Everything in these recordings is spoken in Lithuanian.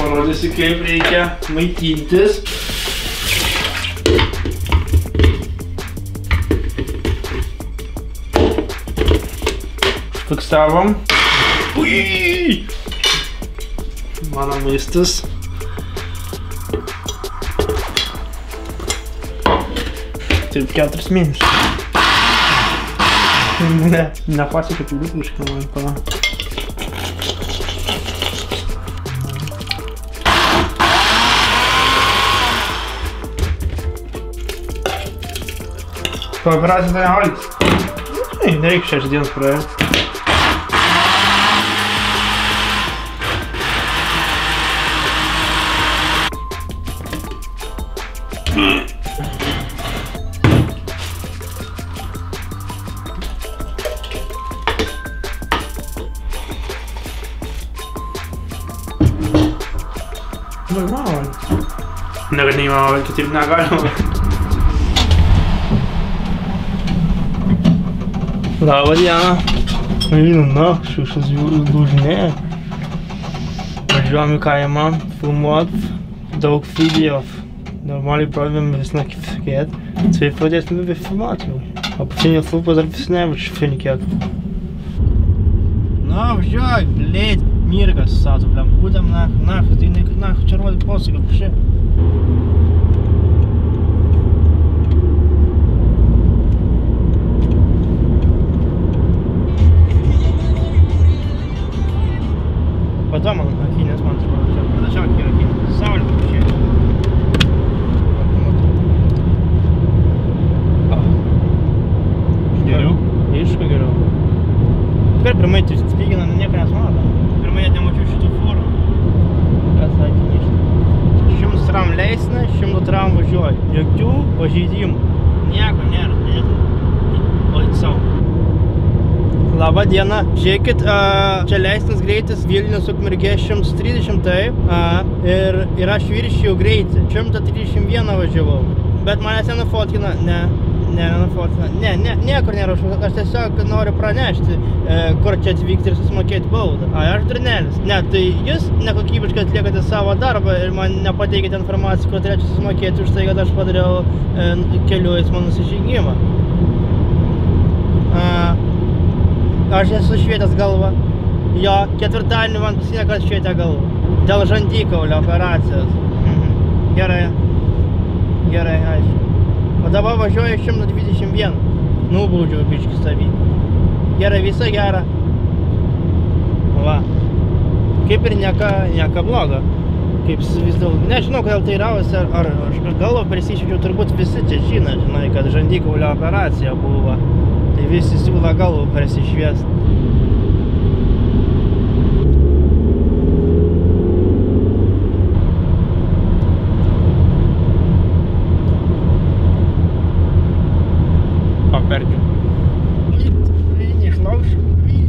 Parodysiu, kaip reikia maitintis. Fiksavom. Ui! Mano maistas. Taip 4 mėnesius. Ne, nepasiekė pilypiškai man pala. Po operacijos tai nevalgys. Nereikia 6 dienas praėjus. Nekad neįmanoma valgyti, kitaip negalima. Labą dieną. Einu nakčių, šis lūžinėja. Važiuojam į kaimą, filmuot daug video. Normaliai pradėjom vis nakifėt. Tai pradėsim vis filmuot jau. O pasinė filmas dar vis nevačiu finikėt. Na, važiuoj, blėt, mirgas, satu, blėm, būdam nahas, tai nahas čia rodė posakį, pšė. Pada man akinės, man atrodo, čia padačiau yra akinės, saulė papušėlė. Geriau? Iško geriau. Pirmai tu spygina, nieko nesmato. Pirmai net nemačiau šitų fūrų. Kas sakė ništa. 100 tram leisina, 100 tram važiuoja. Jokių pažeidimų. Nieko nėra. O savo. Labą dieną. Žiūrėkit, čia leistinas greitis Vilnius Ukmergė 130 ir aš viršijau greitį. 131 važiavau. Bet manęs nenufotkina. Niekur nėra. Aš tiesiog noriu pranešti, kur čia atvykti ir susimokėti baudą. Aš durnelis. Ne, tai jūs nekokybiškai atliekate savo darbą ir man nepateikite informaciją, kur turėčiau susimokėti už tai, kad aš padariau kelių eismo nusižengimą. Aš esu švietęs galvą. Jo, ketvirtadienį man pasinė, kad švietė galvą. Dėl žandikaulio operacijos. Gerai. Gerai, aišku. O dabar važiuoju 121. Nubaudžiau biškį savį. Gerai, visa gera. Va. Kaip ir nieka bloga. Kaip vis dėl... Nežinau, kodėl tai ravosi, ar aš galvą prisišvedžiau, turbūt visi čia žinai, kad žandikaulio operacija buvo. Tai visi siūla galvą prasišviest. Paperkiu. Neišlaušiu.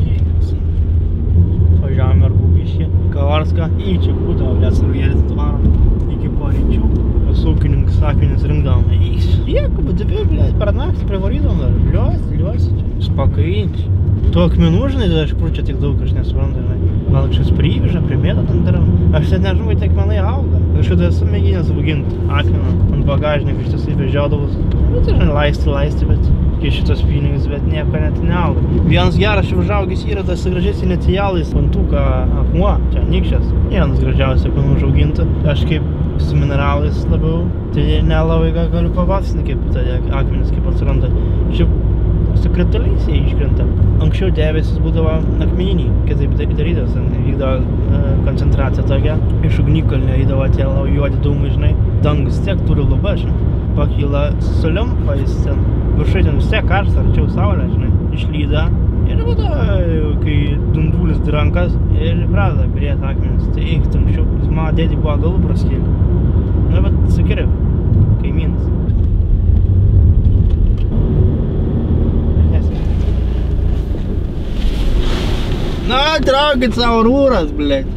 Važiavam mergų biškį. Kavarską. Čia būdavo, Lietsarvėlis atvarom. Iki poryčių. Pas ūkininkus sakmenis rinkdavom. Jeigu, bet blėt, per naktį privarydavom dar. Liuosi čia. Spakainčiai. Tu akmenų, žinai, iš kur čia tiek daug, aš nesuprantu, žinai. Gal kažkas privyža, primėta ten darom. Aš net nežinau, tiek akmenai auga. Kažkada esu mėginęs auginti akmeną ant bagažinio, ištisai vežiodavus. Bet, žinai, laisti, bet iki šitos pinigus, bet nieko net neauga. Vienas geras čia užaugęs yra tas gražiais inicialais Pantuka akmuo, čia Nikšės. Vienas gražiausias akmenų užauginta. Aš kaip su mineralais labiau, tai nelabai galiu pavapsinti, kaip tada akmenis kaip atsiranda. Šiaip su krituliais jie iškrenta. Anksčiau debesis būdavo akmeniniai, kitaip darytas, vykdavo koncentracija tokia. Iš ugnikalnio įdavo tie juodi dūmai, žinai. Dangus tiek turi lubas, žinai. Pakyla sulimpa jis ten. Viršai ten vis tiek karšta, arčiau saulė, žinai. Išlyda. Ir būdavo, kai dundulis rankas ir pradeda birėti akmenis. Tai eik, anksčiau, mano dėdį buvo galų praskėlė. Na, bet sakiri, kaimynas. Na, traukit savo rūras, blėt.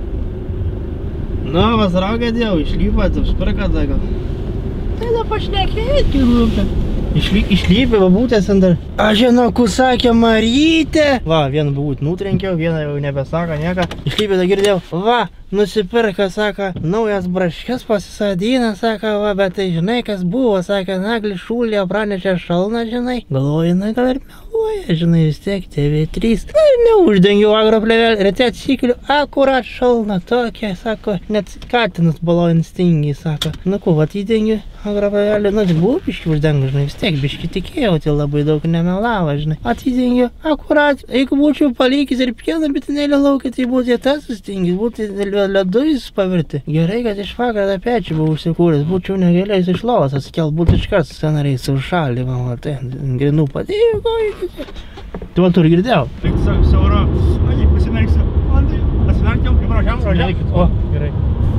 Na, vas raukit jau, išlypat, apsparkat, gal. Tai da pašnekėti rūpė. Išlypė babutės ant dar. Aš žinau, kur sakė Marytė. Va, vieną babutę nutrenkiau, vieną jau nebesako nieko. Išlypė, da girdėjau. Va, nusipirka, sako, naujas braškes pasisadina, sako, va, bet tai žinai, kas buvo, sako, Naglis Šulė pranešė šalną, žinai. Galvoju, na, gal ir meluoja, žinai, vis tiek TV3. Na ir neuždengiau agroplėvelį, ryte atsikeliu, akurat šalna tokia, sako, net katinas baloninis tingiai, sako. Na, ko, vat įdengiu agroplėvelį, na, tik buvo biški uždengiu, žinai, vis tiek biški tikėjau, tai labai daug nemelavo, žinai. Atidengiu, akurat, jeigu būčiau palikęs ir pieną bitinėlį laukia, tai būtų tas sustingęs, būtų ledu jis pavirti. Gerai, kad iš vakar tą pečių buvau užsikūręs, būčiau negalėjęs iš lovos atsikelt, būtų iškart scenariais užšalį, man, tai grinų padėjo, ko. Tu man turi girdėjau? Eik siaura, ai, pasimerksiu, Andai, pasimerkiam, rožiam. O, gerai.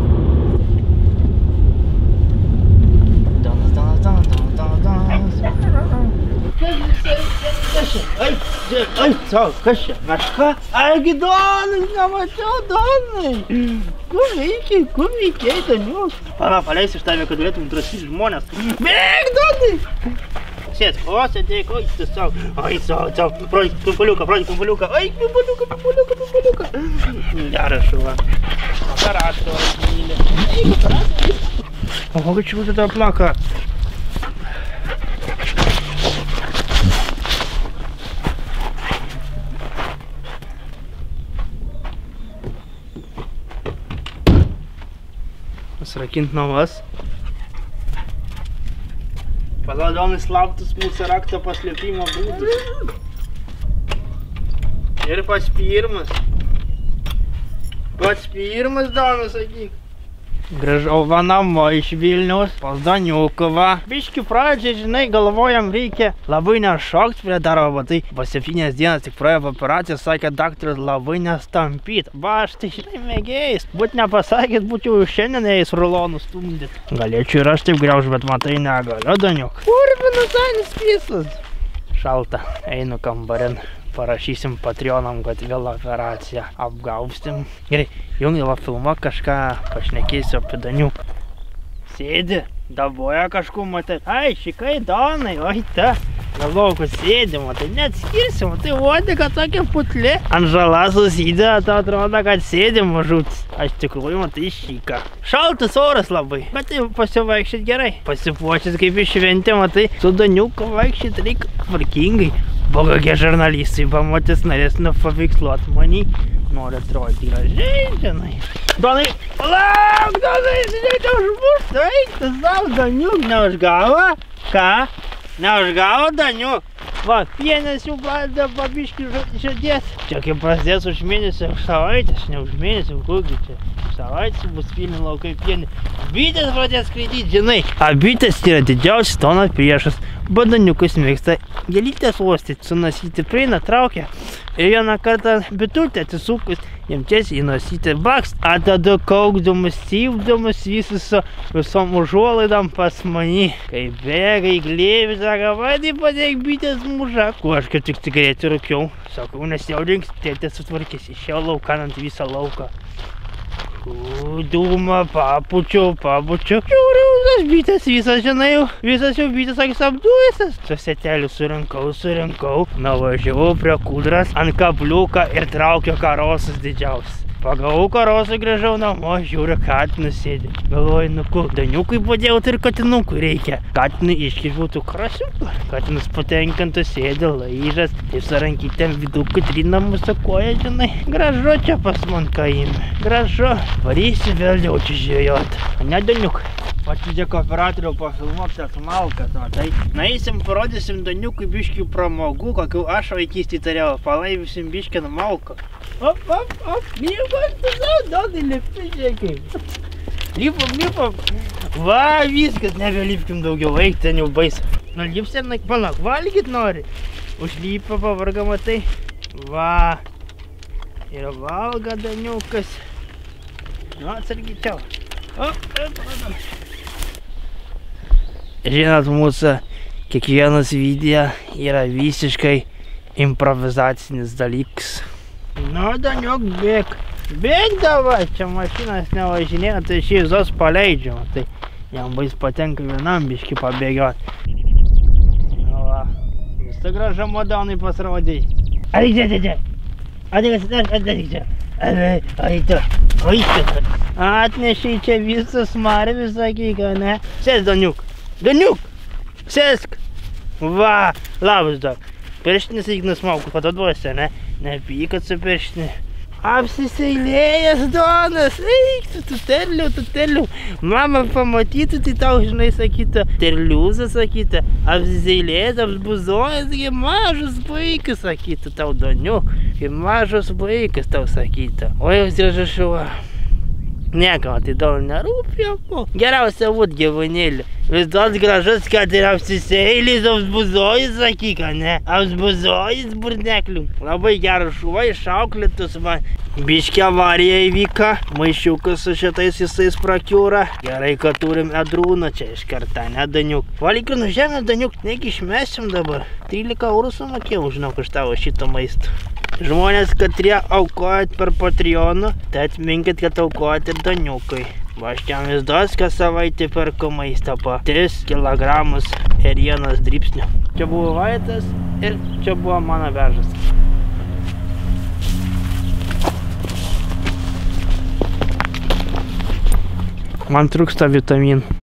Kas čia? Meška? Argi Donai, nemačiau Donai. Kur veikiai ten jūs? Pana, paleis iš tave, kad galėtum drąsyti žmonės. Bėk, Donai! Sėsk, o, sėdėk, oi, tiesiog. Oi, sau, prodik pimpaliuką. Oi, pimpaliuką. Geras šuva. Operacija, mylė. O kokia čia būtų ta plaka? Pasrakint novas. Paladonai slaptus mūsų rakto paslėpimo būdus. Ir pats pirmas. Donas, sakyk. Grįžau va namo iš Vilniaus, pas Daniukovą. Biški pradžiai, žinai, galvojam, reikia labai nešokt prie darbo, bet tai po 7 dienas tik praėjo operaciją, sakė daktaras labai nestampyt. Va, aš tai, žinai, mėgėjais. Būt nepasakėt, būčiau šiandien eis rulonų stumdyt. Galėčiau ir aš taip griauž, bet matai negaliu, Daniuk. Urbinas ainis pisas. Šalta, einu kambarin. Parašysim Patreonam, kad vėl operaciją apgaustim. Gerai, jungdavo filmą kažką, pašnekėsiu apie Daniuką. Sėdi, daboja kažkur, matai. Ai, šikai Donai, oi ta. Galvoju, kad sėdi, matai, neatskirsi, matai, uodega tokia putli. Ant žala susidė, to atrodo, kad sėdi mažutis. Aš tikrųjų, matai, šyka. Šaltas oras labai, bet tai pasivaikščiat gerai. Pasipuošęs kaip iš šventė, matai, su Daniuku vaikščiat reikia tvarkingai. Buvo kokie žurnalistai pamatys, norės nupaveiksluot manį. Noriu atrodyti gražiai, žinai. Donai, palauk, Donai, žinai, te užmušt, eik, tu savo, Daniuk, neužgavo? Ką? Neužgavo, Daniuk? Va, pienas jau pradeda pabiškį žadės. Čia kaip prasidės už mėnesį, už savaitės, ne už mėnesį, kokį čia. Savaitės bus Vilnių laukai pieni. Bitės pradės skraidyti, žinai. A bitės yra didžiausias Dono priešas. Daniukas mėgsta gėlytės uostyti, su nosytė prieina, traukia. Ir vieną kartą bitutė atsisukus, jam tiesiai į nosytę bakst, a tada kaukdamas, cypdamas visus su visom užuolaidom pas mani. Kai bėga į glėbį, sako, vadai padėk bitės mužą. Kuo aš kaip tik cigaretį rūkiau. Sakau, nesijaudink, tėtė sutvarkys, išėjau laukan ant visą lauką. Dūmą papučiau. Žiūriu, tas bitės visas, žinai, visas jau bitės, sakys, apduosis. Susetelių surinkau, nuvažiavau prie kūdras ant kabliuką ir traukiau karosas didžiausias. Pagavau karosą, grįžau namo, žiūriu, katinus sėdi. Galvoju, nu ko, Daniukui padėjau, tai ir katinukui reikia. Katinui iškižbūtų krasiuką. Katinas patenkintas sėdi, laižas, taip su rankytėm vidukų trina mūsų koją, žinai. Gražu čia pas man kaime. Gražu. Varysi vėl jau čia žvejot. Ne, Daniuk. Atidėk operatorių pafilmuot tas malkas, tai naeisim, parodysim Daniukui biškių pramogų, kokių aš vaikystį turėjau, palaivysim biškį ant malką. Op, lipam, Donai, lipi, žiūrėkai. Lipam. Va, viskas, nebelipkim daugiau, eik, ten jau baisu. Nu, lipsim, palauk, valgyt nori. Užlypa, pavarga, matai. Va. Ir valga Daniukas. Nu, atsargyčiau. Žinot, mūsų kiekvienas video yra visiškai improvizacinis dalykas. Nu, Daniuk, bėk. Bėk davai, čia mašinas nevažinėja, tai šį zos paleidžiama. Tai jam bais patenka vienam biškį pabėgiot. gražą Madonai pasirodėjai. Atnešiai čia visą smarvį, sakyk, ne? Sėsk, Daniuk. Daniuk! Sėsk! Va, labas, Dok. Pirštinis Ignas Maukus pataduosi, ne? Nepykat su pirštini. Apsiseilėjęs Donas, eik, tu terliau. Mama pamatytų, tai tau, žinai, sakyta, terliuzą, sakyta, apsiseilėjęs, apsbuzojęs, kaip mažas vaikas, sakyta, tau, Daniuk, kaip mažas vaikas, tau, sakyta. O jau zirašau, niekam, tai tau nerūpi, geriausia būt gyvūnėlį. Vis toks gražus, kad ir apsiseilys, apsbuzojus, sakyk, ne? Apsbuzojus burneklių. Labai geras šuva, išauklėtus man. Biškė avarija įvyka, maišiukas su šitais visais prakiūra. Gerai, kad turim Edrūną čia iš kartą, ne, Daniuk? Valyk ir nužemė, Daniuk, negi išmesim dabar. 13 eurų sumokėjau, žinok, už tavo šitą maistą. Žmonės, katrie aukojat per Patreoną, tai atminkit, kad aukojat ir Daniukui. Va, aš ten vis kas savaitę perku maistą po 3 kilogramus ėrienos dribsnių. Čia buvo Vaitas ir čia buvo mano vežas. Man trūksta vitaminų.